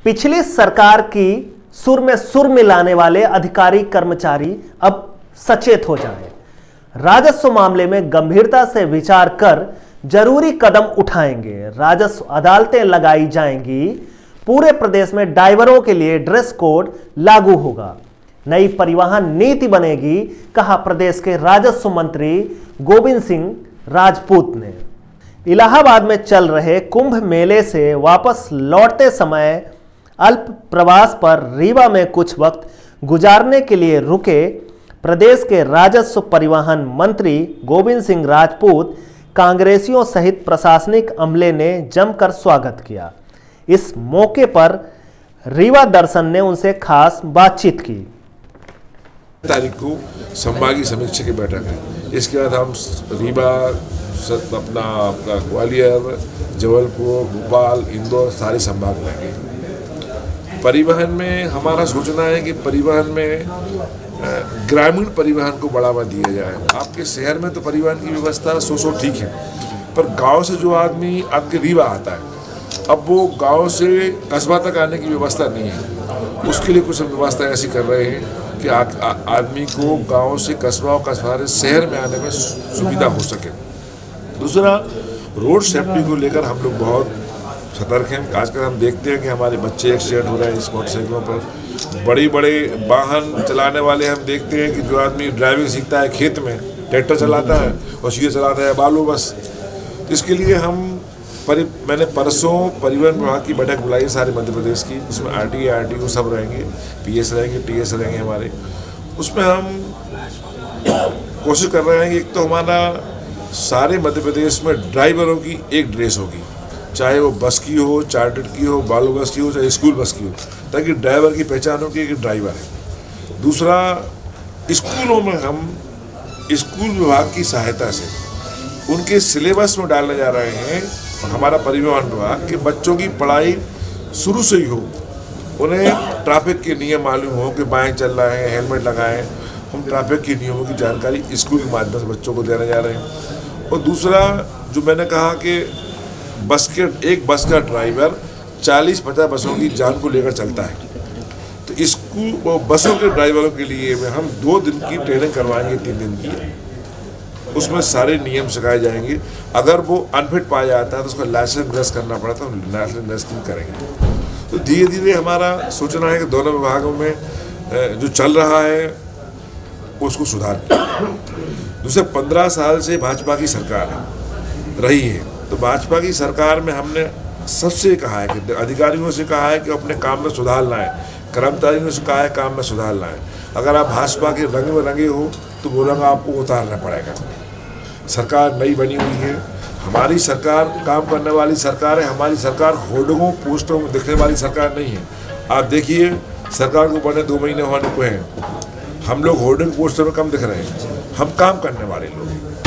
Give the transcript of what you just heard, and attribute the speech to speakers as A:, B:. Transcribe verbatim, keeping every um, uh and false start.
A: पिछली सरकार की सुर में सुर मिलाने वाले अधिकारी कर्मचारी अब सचेत हो जाएं। राजस्व मामले में गंभीरता से विचार कर जरूरी कदम उठाएंगे। राजस्व अदालतें लगाई जाएंगी। पूरे प्रदेश में ड्राइवरों के लिए ड्रेस कोड लागू होगा। नई परिवहन नीति बनेगी, कहा प्रदेश के राजस्व मंत्री गोविंद सिंह राजपूत ने। इलाहाबाद में चल रहे कुंभ मेले से वापस लौटते समय अल्प प्रवास पर रीवा में कुछ वक्त गुजारने के लिए रुके प्रदेश के राजस्व परिवहन मंत्री गोविंद सिंह राजपूत कांग्रेसियों सहित प्रशासनिक अमले ने जमकर स्वागत किया। इस मौके पर रीवा दर्शन ने उनसे खास बातचीत की।
B: तारीख को संभागीय समीक्षा की बैठक है। इसके बाद हम रीवा, अपना अपना ग्वालियर, जबलपुर, भोपाल, इंदौर सारे संभाग लेंगे। परिवहन में हमारा सोचना है कि परिवहन में ग्रामीण परिवहन को बढ़ावा दिया जाए। आपके शहर में तो परिवहन की व्यवस्था सो सो ठीक है, पर गांव से जो आदमी आपके रीवा आता है, अब वो गांव से कस्बा तक आने की व्यवस्था नहीं है। उसके लिए कुछ हम व्यवस्था ऐसी कर रहे हैं कि आ, आ, आदमी को गांव से कस्बा और कस्बा से शहर में आने में सुविधा हो सके। दूसरा, रोड सेफ्टी को लेकर हम लोग बहुत सतर्क हैं। आजकल हम देखते हैं कि हमारे बच्चे एक्सीडेंट हो रहे हैं इस मोटरसाइकिलों पर। बड़ी बड़े वाहन चलाने वाले हम देखते हैं कि जो आदमी ड्राइविंग सीखता है खेत में, ट्रैक्टर चलाता है और सीधे चलाता है बालू बस। तो इसके लिए हम परि मैंने परसों परिवहन विभाग की बैठक बुलाई सारे मध्य प्रदेश की, जिसमें R T A R T O सब रहेंगे, पी एस रहेंगे, टी एस रहेंगे हमारे। उसमें हम कोशिश कर रहे हैं कि एक तो हमारा सारे मध्य प्रदेश में ड्राइवरों की एक ड्रेस होगी, चाहे वो बस की हो, चार्टर्ड की हो, बालू बस की हो, चाहे स्कूल बस की हो, ताकि ड्राइवर की पहचान हो कि एक ड्राइवर है। दूसरा, स्कूलों में हम स्कूल विभाग की सहायता से उनके सिलेबस में डालने जा रहे हैं, हमारा परिवहन विभाग के बच्चों की पढ़ाई शुरू से ही हो, उन्हें ट्रैफिक के नियम मालूम हो कि बाएं चल रहे हैं, हेलमेट लगाएं। हम ट्रैफिक के नियमों की जानकारी स्कूल के माध्यम से बच्चों को देने जा रहे हैं। और दूसरा, जो मैंने कहा कि बस के एक बस का ड्राइवर चालीस पचास बसों की जान को लेकर चलता है, तो स्कूल बसों के ड्राइवरों के लिए हम दो दिन की ट्रेनिंग करवाएंगे, तीन दिन की। उसमें सारे नियम सिखाए जाएंगे। अगर वो अनफिट पाया जाता है तो उसका लाइसेंस निरस्त करना पड़ता है, तो लाइसेंस निरस्त करेंगे। तो धीरे धीरे हमारा सोचना है कि दोनों विभागों में जो चल रहा है उसको सुधार किया। दूसरे, पंद्रह साल से भाजपा की सरकार है रही है, तो भाजपा की सरकार में हमने सबसे कहा है कि अधिकारियों से कहा है कि अपने काम में सुधार लाएं, कर्मचारियों से कहा है काम में सुधार लाएं। अगर आप भाजपा के रंग में रंगे हो तो वो रंग आपको उतारना पड़ेगा। सरकार नई बनी हुई है, हमारी सरकार काम करने वाली सरकार है। हमारी सरकार होर्डिंगों पोस्टरों में दिखने वाली सरकार नहीं है। आप देखिए, सरकार को बने दो महीने होने को हैं, हम लोग होर्डिंग पोस्टर में कम दिख रहे हैं। हम काम करने वाले लोग हैं।